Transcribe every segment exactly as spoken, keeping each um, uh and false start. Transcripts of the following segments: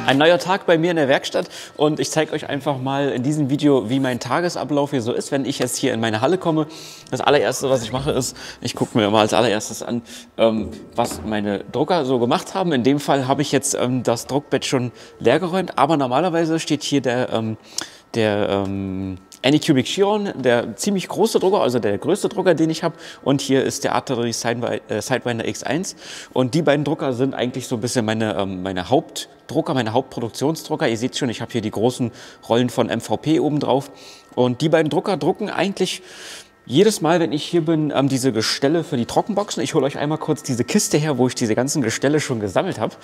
Ein neuer Tag bei mir in der Werkstatt und ich zeige euch einfach mal in diesem Video, wie mein Tagesablauf hier so ist, wenn ich jetzt hier in meine Halle komme. Das allererste, was ich mache, ist, ich gucke mir immer als allererstes an, ähm, was meine Drucker so gemacht haben. In dem Fall habe ich jetzt ähm, das Druckbett schon leer geräumt, aber normalerweise steht hier der, ähm, der ähm, Anycubic Chiron, der ziemlich große Drucker, also der größte Drucker, den ich habe. Und hier ist der Artillery Sidewinder X eins. Und die beiden Drucker sind eigentlich so ein bisschen meine, ähm, meine Hauptdrucker, meine Hauptproduktionsdrucker. Ihr seht schon, ich habe hier die großen Rollen von M V P oben drauf. Und die beiden Drucker drucken eigentlich jedes Mal, wenn ich hier bin, ähm, diese Gestelle für die Trockenboxen. Ich hole euch einmal kurz diese Kiste her, wo ich diese ganzen Gestelle schon gesammelt habe.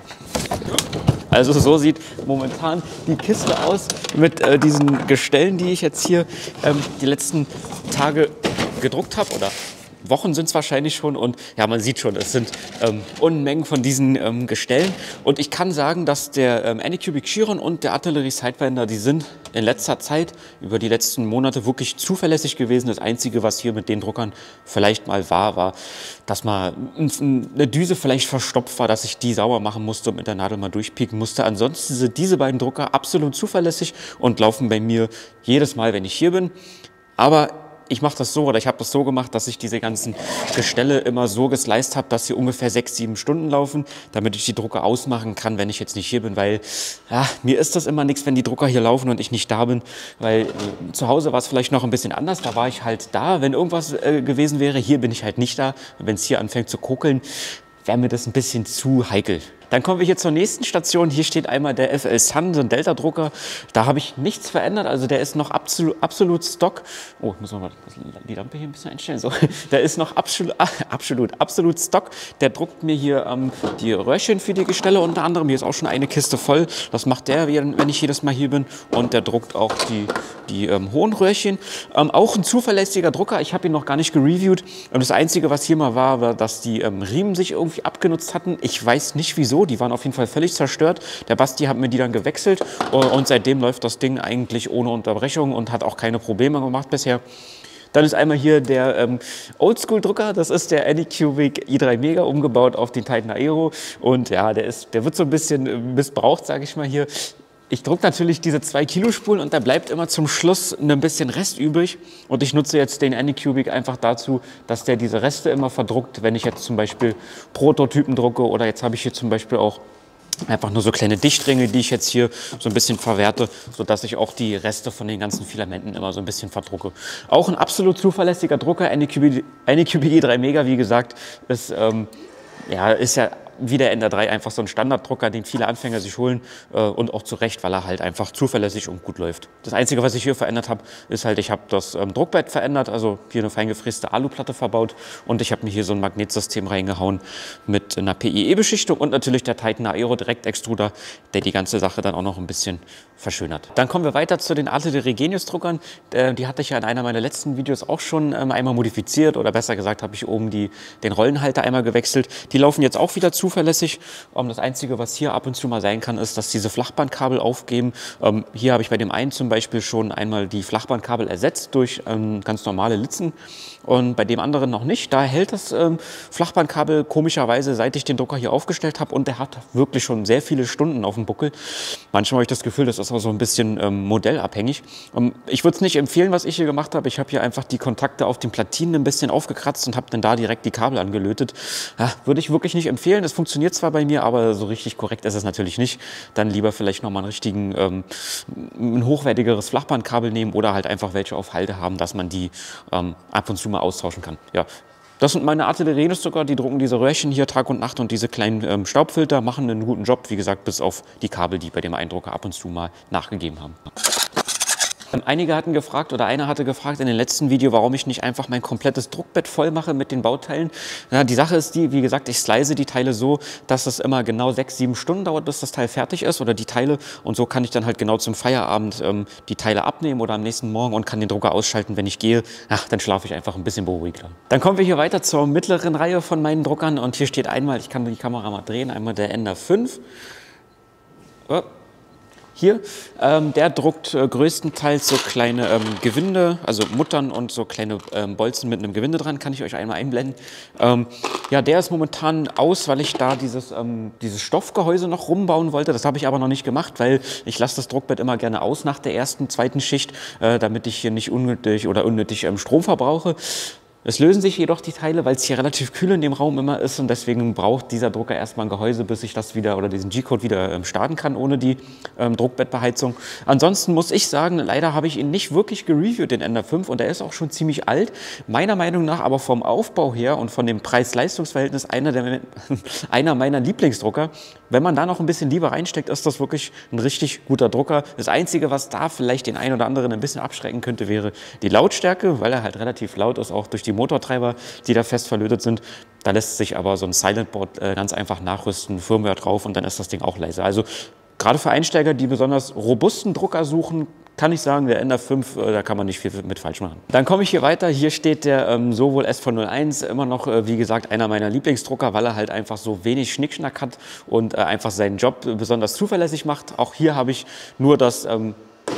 Also so sieht momentan die Kiste aus mit äh, diesen Gestellen, die ich jetzt hier ähm, die letzten Tage gedruckt habe, oder Wochen sind es wahrscheinlich schon, und ja, man sieht schon, es sind ähm, Unmengen von diesen ähm, Gestellen, und ich kann sagen, dass der ähm, Anycubic Chiron und der Artillery Sidewinder, die sind in letzter Zeit, über die letzten Monate, wirklich zuverlässig gewesen. Das Einzige, was hier mit den Druckern vielleicht mal war, war, dass mal eine Düse vielleicht verstopft war, dass ich die sauber machen musste und mit der Nadel mal durchpieken musste. Ansonsten sind diese beiden Drucker absolut zuverlässig und laufen bei mir jedes Mal, wenn ich hier bin. Aber ich mache das so, oder ich habe das so gemacht, dass ich diese ganzen Gestelle immer so gesliced habe, dass sie ungefähr sechs, sieben Stunden laufen, damit ich die Drucker ausmachen kann, wenn ich jetzt nicht hier bin, weil ja, mir ist das immer nichts, wenn die Drucker hier laufen und ich nicht da bin, weil äh, zu Hause war es vielleicht noch ein bisschen anders, da war ich halt da, wenn irgendwas äh, gewesen wäre. Hier bin ich halt nicht da, und wenn es hier anfängt zu kokeln, wäre mir das ein bisschen zu heikel. Dann kommen wir hier zur nächsten Station. Hier steht einmal der F L Sun, so ein Delta-Drucker. Da habe ich nichts verändert, also der ist noch absolut, absolut Stock. Oh, ich muss mal die Lampe hier ein bisschen einstellen. So, der ist noch absolut, absolut, absolut Stock. Der druckt mir hier ähm, die Röhrchen für die Gestelle unter anderem. Hier ist auch schon eine Kiste voll. Das macht der, wenn ich jedes Mal hier bin. Und der druckt auch die, die ähm, hohen Röhrchen. Ähm, auch ein zuverlässiger Drucker. Ich habe ihn noch gar nicht gereviewt. Und das Einzige, was hier mal war, war, dass die ähm, Riemen sich irgendwie abgenutzt hatten. Ich weiß nicht wieso. Die waren auf jeden Fall völlig zerstört. Der Basti hat mir die dann gewechselt und seitdem läuft das Ding eigentlich ohne Unterbrechung und hat auch keine Probleme gemacht bisher. Dann ist einmal hier der ähm, Oldschool-Drucker, das ist der Anycubic i drei Mega, umgebaut auf den Titan Aero. Und ja, der, ist, der wird so ein bisschen missbraucht, sage ich mal hier. Ich drucke natürlich diese zwei Kilo Spulen und da bleibt immer zum Schluss ein bisschen Rest übrig. Und ich nutze jetzt den Anycubic einfach dazu, dass der diese Reste immer verdruckt, wenn ich jetzt zum Beispiel Prototypen drucke, oder jetzt habe ich hier zum Beispiel auch einfach nur so kleine Dichtringe, die ich jetzt hier so ein bisschen verwerte, sodass ich auch die Reste von den ganzen Filamenten immer so ein bisschen verdrucke. Auch ein absolut zuverlässiger Drucker, Anycubic, Anycubic i drei Mega, wie gesagt, ist, ähm, ja, ist ja wie der Ender drei einfach so ein Standarddrucker, den viele Anfänger sich holen, äh, und auch zu Recht, weil er halt einfach zuverlässig und gut läuft. Das Einzige, was ich hier verändert habe, ist halt, ich habe das ähm, Druckbett verändert, also hier eine feingefräste Aluplatte verbaut, und ich habe mir hier so ein Magnetsystem reingehauen mit einer P I E-Beschichtung und natürlich der Titan Aero Direktextruder, der die ganze Sache dann auch noch ein bisschen verschönert. Dann kommen wir weiter zu den Artillery Genius Druckern. Äh, die hatte ich ja in einer meiner letzten Videos auch schon ähm, einmal modifiziert, oder besser gesagt habe ich oben die, den Rollenhalter einmal gewechselt. Die laufen jetzt auch wieder zuverlässig. Ähm, das Einzige, was hier ab und zu mal sein kann, ist, dass diese Flachbandkabel aufgeben. Ähm, hier habe ich bei dem einen zum Beispiel schon einmal die Flachbandkabel ersetzt durch ähm, ganz normale Litzen, und bei dem anderen noch nicht. Da hält das ähm, Flachbandkabel komischerweise, seit ich den Drucker hier aufgestellt habe, und der hat wirklich schon sehr viele Stunden auf dem Buckel. Manchmal habe ich das Gefühl, das ist auch so ein bisschen ähm, modellabhängig. Ähm, ich würde es nicht empfehlen, was ich hier gemacht habe. Ich habe hier einfach die Kontakte auf den Platinen ein bisschen aufgekratzt und habe dann da direkt die Kabel angelötet. Ja, würde ich wirklich nicht empfehlen. Es funktioniert zwar bei mir, aber so richtig korrekt ist es natürlich nicht. Dann lieber vielleicht nochmal einen richtigen, ähm, ein hochwertigeres Flachbandkabel nehmen, oder halt einfach welche auf Halde haben, dass man die ähm, ab und zu mal austauschen kann. Ja. Das sind meine Artillery Genius Drucker, die drucken diese Röhrchen hier Tag und Nacht, und diese kleinen ähm, Staubfilter machen einen guten Job, wie gesagt, bis auf die Kabel, die bei dem Eindrucker ab und zu mal nachgegeben haben. Einige hatten gefragt, oder einer hatte gefragt in dem letzten Video, warum ich nicht einfach mein komplettes Druckbett voll mache mit den Bauteilen. Ja, die Sache ist die, wie gesagt, ich slice die Teile so, dass es immer genau sechs, sieben Stunden dauert, bis das Teil fertig ist, oder die Teile. Und so kann ich dann halt genau zum Feierabend ähm, die Teile abnehmen oder am nächsten Morgen und kann den Drucker ausschalten, wenn ich gehe. Ach, dann schlafe ich einfach ein bisschen beruhigter. Dann kommen wir hier weiter zur mittleren Reihe von meinen Druckern, und hier steht einmal, ich kann die Kamera mal drehen, einmal der Ender fünf. Oh. Hier, ähm, der druckt äh, größtenteils so kleine ähm, Gewinde, also Muttern und so kleine ähm, Bolzen mit einem Gewinde dran, kann ich euch einmal einblenden. Ähm, ja, der ist momentan aus, weil ich da dieses, ähm, dieses Stoffgehäuse noch rumbauen wollte. Das habe ich aber noch nicht gemacht, weil ich lasse das Druckbett immer gerne aus nach der ersten, zweiten Schicht, äh, damit ich hier nicht unnötig oder unnötig ähm, Strom verbrauche. Es lösen sich jedoch die Teile, weil es hier relativ kühl in dem Raum immer ist und deswegen braucht dieser Drucker erstmal ein Gehäuse, bis ich das wieder oder diesen G-Code wieder ähm, starten kann ohne die ähm, Druckbettbeheizung. Ansonsten muss ich sagen, leider habe ich ihn nicht wirklich gereviewt, den Ender fünf, und der ist auch schon ziemlich alt. Meiner Meinung nach aber vom Aufbau her und von dem Preis-Leistungs-Verhältnis einer, der, einer meiner Lieblingsdrucker. Wenn man da noch ein bisschen Liebe reinsteckt, ist das wirklich ein richtig guter Drucker. Das Einzige, was da vielleicht den einen oder anderen ein bisschen abschrecken könnte, wäre die Lautstärke, weil er halt relativ laut ist, auch durch die Motortreiber, die da fest verlötet sind. Da lässt sich aber so ein Silentboard äh, ganz einfach nachrüsten, Firmware drauf und dann ist das Ding auch leise. Also gerade für Einsteiger, die besonders robusten Drucker suchen, kann ich sagen, der Ender fünf, äh, da kann man nicht viel mit falsch machen. Dann komme ich hier weiter. Hier steht der ähm, Sovol S V null eins, immer noch, äh, wie gesagt, einer meiner Lieblingsdrucker, weil er halt einfach so wenig Schnickschnack hat und äh, einfach seinen Job besonders zuverlässig macht. Auch hier habe ich nur das... Ähm,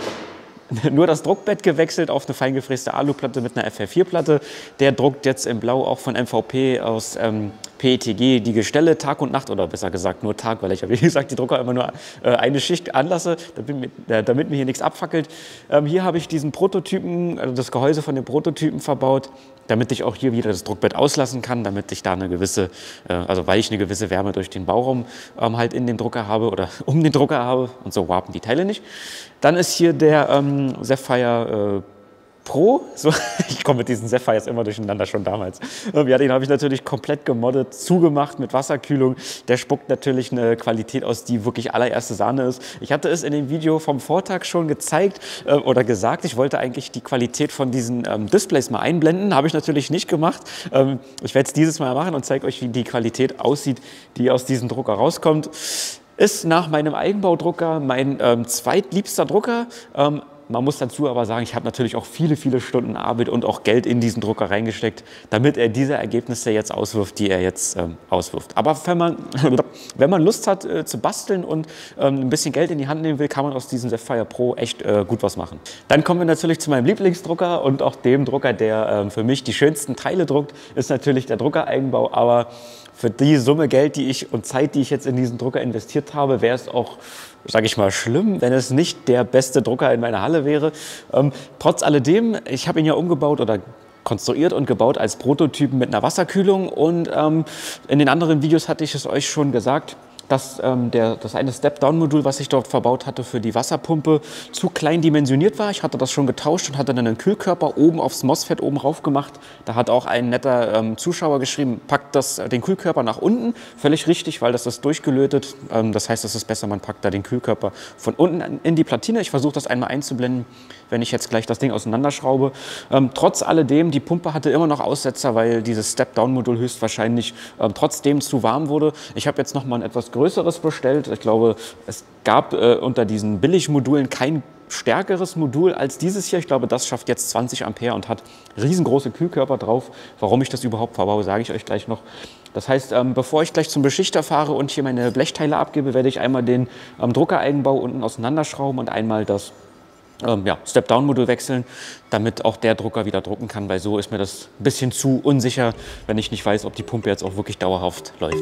Nur das Druckbett gewechselt auf eine feingefräste Aluplatte mit einer F R vier Platte. Der druckt jetzt in Blau auch von M V P aus ähm, P E T G die Gestelle Tag und Nacht, oder besser gesagt nur Tag, weil ich ja wie gesagt die Drucker immer nur äh, eine Schicht anlasse, damit, äh, damit mir hier nichts abfackelt. Ähm, hier habe ich diesen Prototypen, also das Gehäuse von dem Prototypen verbaut, damit ich auch hier wieder das Druckbett auslassen kann, damit ich da eine gewisse, äh, also weil ich eine gewisse Wärme durch den Bauraum ähm, halt in dem Drucker habe oder um den Drucker habe, und so warpen die Teile nicht. Dann ist hier der ähm, Sapphire äh, Pro, so, ich komme mit diesen Sapphires immer durcheinander, schon damals. Ja, den habe ich natürlich komplett gemoddet, zugemacht mit Wasserkühlung. Der spuckt natürlich eine Qualität aus, die wirklich allererste Sahne ist. Ich hatte es in dem Video vom Vortag schon gezeigt äh, oder gesagt, ich wollte eigentlich die Qualität von diesen ähm, Displays mal einblenden, habe ich natürlich nicht gemacht. Ähm, ich werde es dieses Mal machen und zeige euch, wie die Qualität aussieht, die aus diesem Drucker rauskommt. Ist nach meinem Eigenbaudrucker mein ähm, zweitliebster Drucker. Ähm, Man muss dazu aber sagen, ich habe natürlich auch viele, viele Stunden Arbeit und auch Geld in diesen Drucker reingesteckt, damit er diese Ergebnisse jetzt auswirft, die er jetzt ähm, auswirft. Aber wenn man, wenn man Lust hat äh, zu basteln und ähm, ein bisschen Geld in die Hand nehmen will, kann man aus diesem Sapphire Pro echt äh, gut was machen. Dann kommen wir natürlich zu meinem Lieblingsdrucker und auch dem Drucker, der ähm, für mich die schönsten Teile druckt, ist natürlich der Drucker-Eigenbau. Aber für die Summe Geld, die ich und Zeit, die ich jetzt in diesen Drucker investiert habe, wäre es auch, sage ich mal, schlimm, wenn es nicht der beste Drucker in meiner Halle wäre. Ähm, trotz alledem, ich habe ihn ja umgebaut oder konstruiert und gebaut als Prototypen mit einer Wasserkühlung, und ähm, in den anderen Videos hatte ich es euch schon gesagt, dass ähm, der, das eine Step-Down-Modul, was ich dort verbaut hatte für die Wasserpumpe, zu klein dimensioniert war. Ich hatte das schon getauscht und hatte dann einen Kühlkörper oben aufs MOSFET oben rauf gemacht. Da hat auch ein netter ähm, Zuschauer geschrieben, packt das, den Kühlkörper nach unten. Völlig richtig, weil das ist durchgelötet. Ähm, das heißt, es ist besser, man packt da den Kühlkörper von unten in die Platine. Ich versuche das einmal einzublenden, wenn ich jetzt gleich das Ding auseinanderschraube. Ähm, trotz alledem, die Pumpe hatte immer noch Aussetzer, weil dieses Step-Down-Modul höchstwahrscheinlich ähm, trotzdem zu warm wurde. Ich habe jetzt noch mal ein etwas größeres bestellt. Ich glaube, es gab äh, unter diesen Billigmodulen kein stärkeres Modul als dieses hier. Ich glaube, das schafft jetzt zwanzig Ampere und hat riesengroße Kühlkörper drauf. Warum ich das überhaupt verbaue, sage ich euch gleich noch. Das heißt, ähm, bevor ich gleich zum Beschichter fahre und hier meine Blechteile abgebe, werde ich einmal den ähm, Druckereigenbau unten auseinanderschrauben und einmal das ähm, ja, Step-Down-Modul wechseln, damit auch der Drucker wieder drucken kann, weil so ist mir das ein bisschen zu unsicher, wenn ich nicht weiß, ob die Pumpe jetzt auch wirklich dauerhaft läuft.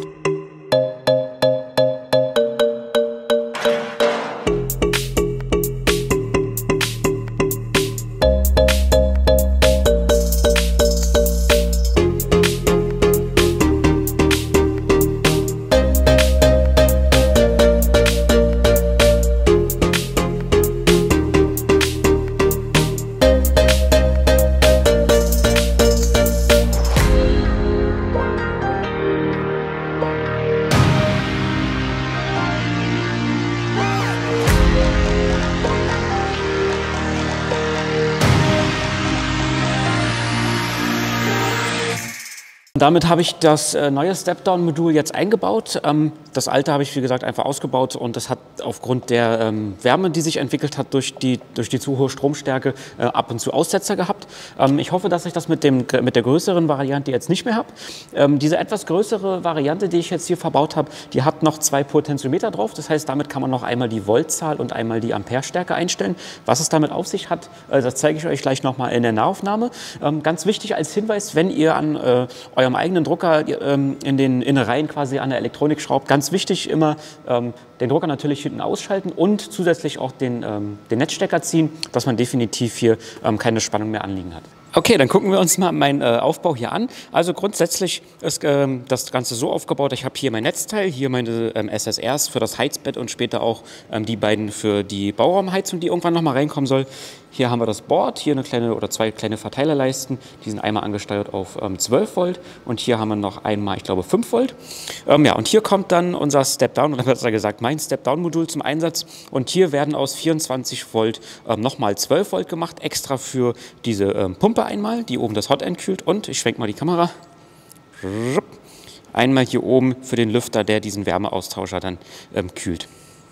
Damit habe ich das äh, neue Step-Down-Modul jetzt eingebaut. Ähm, das alte habe ich, wie gesagt, einfach ausgebaut und das hat aufgrund der ähm, Wärme, die sich entwickelt hat durch die, durch die zu hohe Stromstärke, äh, ab und zu Aussetzer gehabt. Ähm, ich hoffe, dass ich das mit, dem, mit der größeren Variante jetzt nicht mehr habe. Ähm, diese etwas größere Variante, die ich jetzt hier verbaut habe, die hat noch zwei Potentiometer drauf. Das heißt, damit kann man noch einmal die Voltzahl und einmal die Amperestärke einstellen. Was es damit auf sich hat, äh, das zeige ich euch gleich nochmal in der Nahaufnahme. Ähm, ganz wichtig als Hinweis, wenn ihr an äh, eurem eigenen Drucker ähm, in den Innereien quasi an der Elektronik schraubt, ganz wichtig immer ähm, den Drucker natürlich hinten ausschalten und zusätzlich auch den, ähm, den Netzstecker ziehen, dass man definitiv hier ähm, keine Spannung mehr anliegen hat. Okay, dann gucken wir uns mal meinen äh, Aufbau hier an. Also grundsätzlich ist ähm, das Ganze so aufgebaut, ich habe hier mein Netzteil, hier meine ähm, S S Rs für das Heizbett und später auch ähm, die beiden für die Bauraumheizung, die irgendwann nochmal reinkommen soll. Hier haben wir das Board, hier eine kleine oder zwei kleine Verteilerleisten, die sind einmal angesteuert auf ähm, zwölf Volt und hier haben wir noch einmal, ich glaube, fünf Volt. Ähm, ja, und hier kommt dann unser Step-Down, oder besser gesagt mein Step-Down-Modul zum Einsatz und hier werden aus vierundzwanzig Volt ähm, nochmal zwölf Volt gemacht, extra für diese ähm, Pumpe einmal, die oben das Hotend kühlt und, ich schwenke mal die Kamera, einmal hier oben für den Lüfter, der diesen Wärmeaustauscher dann ähm, kühlt.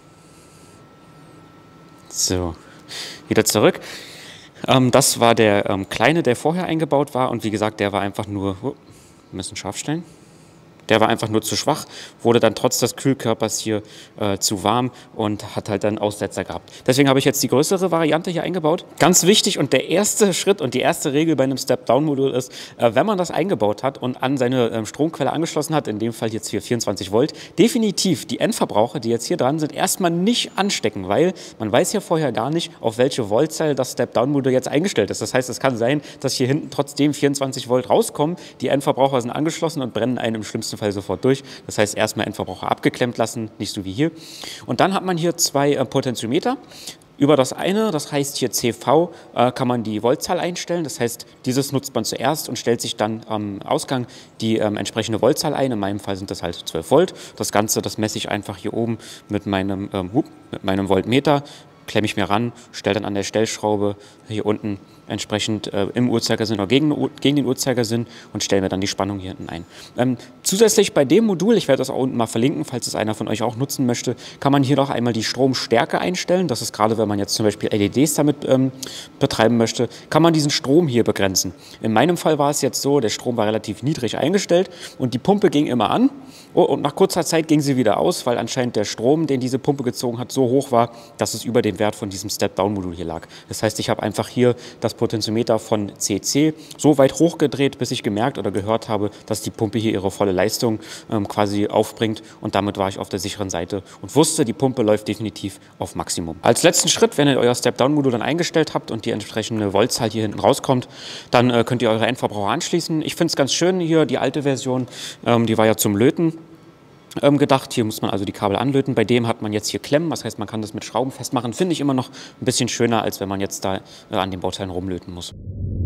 So. Wieder zurück. Ähm, das war der ähm, kleine, der vorher eingebaut war und wie gesagt, der war einfach nur, oh, wir müssen scharf stellen. Der war einfach nur zu schwach, wurde dann trotz des Kühlkörpers hier äh, zu warm und hat halt dann Aussetzer gehabt. Deswegen habe ich jetzt die größere Variante hier eingebaut. Ganz wichtig und der erste Schritt und die erste Regel bei einem Step-Down-Modul ist, äh, wenn man das eingebaut hat und an seine äh, Stromquelle angeschlossen hat, in dem Fall jetzt hier vierundzwanzig Volt, definitiv die Endverbraucher, die jetzt hier dran sind, erstmal nicht anstecken, weil man weiß ja vorher gar nicht, auf welche Voltzahl das Step-Down-Modul jetzt eingestellt ist. Das heißt, es kann sein, dass hier hinten trotzdem vierundzwanzig Volt rauskommen, die Endverbraucher sind angeschlossen und brennen einen im schlimmsten Fall sofort durch. Das heißt, erstmal Endverbraucher abgeklemmt lassen, nicht so wie hier. Und dann hat man hier zwei äh, Potentiometer. Über das eine, das heißt hier C V, äh, kann man die Voltzahl einstellen. Das heißt, dieses nutzt man zuerst und stellt sich dann am Ausgang die ähm, entsprechende Voltzahl ein. In meinem Fall sind das halt zwölf Volt. Das Ganze, das messe ich einfach hier oben mit meinem, ähm, mit meinem Voltmeter, klemme ich mir ran, stelle dann an der Stellschraube hier unten entsprechend äh, im Uhrzeigersinn oder gegen, gegen den Uhrzeigersinn und stelle mir dann die Spannung hier hinten ein. Ähm, zusätzlich bei dem Modul, ich werde das auch unten mal verlinken, falls es einer von euch auch nutzen möchte, kann man hier noch einmal die Stromstärke einstellen. Das ist gerade, wenn man jetzt zum Beispiel L E Ds damit ähm, betreiben möchte, kann man diesen Strom hier begrenzen. In meinem Fall war es jetzt so, der Strom war relativ niedrig eingestellt und die Pumpe ging immer an. Oh, und nach kurzer Zeit ging sie wieder aus, weil anscheinend der Strom, den diese Pumpe gezogen hat, so hoch war, dass es über den Wert von diesem Step-Down-Modul hier lag. Das heißt, ich habe einfach hier das Potentiometer von C C so weit hochgedreht, bis ich gemerkt oder gehört habe, dass die Pumpe hier ihre volle Leistung ähm, quasi aufbringt und damit war ich auf der sicheren Seite und wusste, die Pumpe läuft definitiv auf Maximum. Als letzten Schritt, wenn ihr euer Step-Down-Modul dann eingestellt habt und die entsprechende Voltzahl hier hinten rauskommt, dann äh, könnt ihr eure Endverbraucher anschließen. Ich finde es ganz schön hier, die alte Version, ähm, die war ja zum Löten ähm, gedacht. Hier muss man also die Kabel anlöten. Bei dem hat man jetzt hier Klemmen, das heißt, man kann das mit Schrauben festmachen. Finde ich immer noch ein bisschen schöner, als wenn man jetzt da äh, an den Bauteilen rumlöten muss.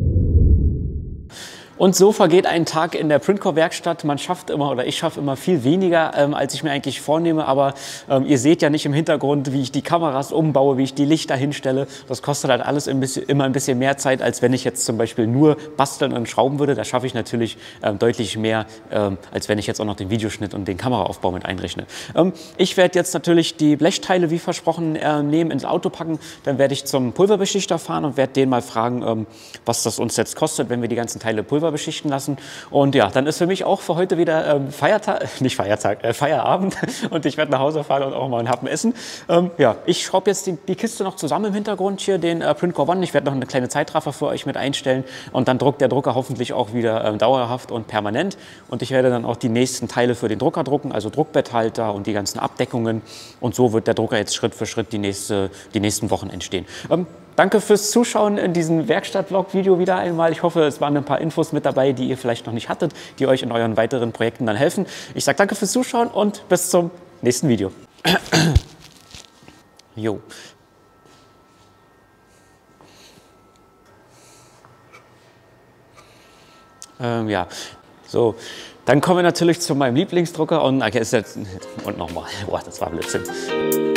Und so vergeht ein Tag in der Printcore-Werkstatt. Man schafft immer, oder ich schaffe immer viel weniger, ähm, als ich mir eigentlich vornehme. Aber ähm, ihr seht ja nicht im Hintergrund, wie ich die Kameras umbaue, wie ich die Lichter hinstelle. Das kostet halt alles ein bisschen, immer ein bisschen mehr Zeit, als wenn ich jetzt zum Beispiel nur basteln und schrauben würde. Da schaffe ich natürlich ähm, deutlich mehr, ähm, als wenn ich jetzt auch noch den Videoschnitt und den Kameraaufbau mit einrechne. Ähm, ich werde jetzt natürlich die Blechteile, wie versprochen, äh, nehmen, ins Auto packen. Dann werde ich zum Pulverbeschichter fahren und werde den mal fragen, ähm, was das uns jetzt kostet, wenn wir die ganzen Teile Pulver beschichten lassen. Und ja, dann ist für mich auch für heute wieder ähm, Feiertag, nicht Feiertag, äh, Feierabend und ich werde nach Hause fahren und auch mal einen Happen essen. Ähm, ja, ich schraube jetzt die, die Kiste noch zusammen im Hintergrund hier, den äh, Printcore One. Ich werde noch eine kleine Zeitraffer für euch mit einstellen und dann druckt der Drucker hoffentlich auch wieder ähm, dauerhaft und permanent und ich werde dann auch die nächsten Teile für den Drucker drucken, also Druckbetthalter und die ganzen Abdeckungen und so wird der Drucker jetzt Schritt für Schritt die, nächste, die nächsten Wochen entstehen. Ähm, Danke fürs Zuschauen in diesem Werkstatt-Vlog-Video wieder einmal. Ich hoffe, es waren ein paar Infos mit dabei, die ihr vielleicht noch nicht hattet, die euch in euren weiteren Projekten dann helfen. Ich sage danke fürs Zuschauen und bis zum nächsten Video. Jo. Ähm, ja, so. Dann kommen wir natürlich zu meinem Lieblingsdrucker und, okay, ist jetzt, und nochmal, boah, das war Blödsinn.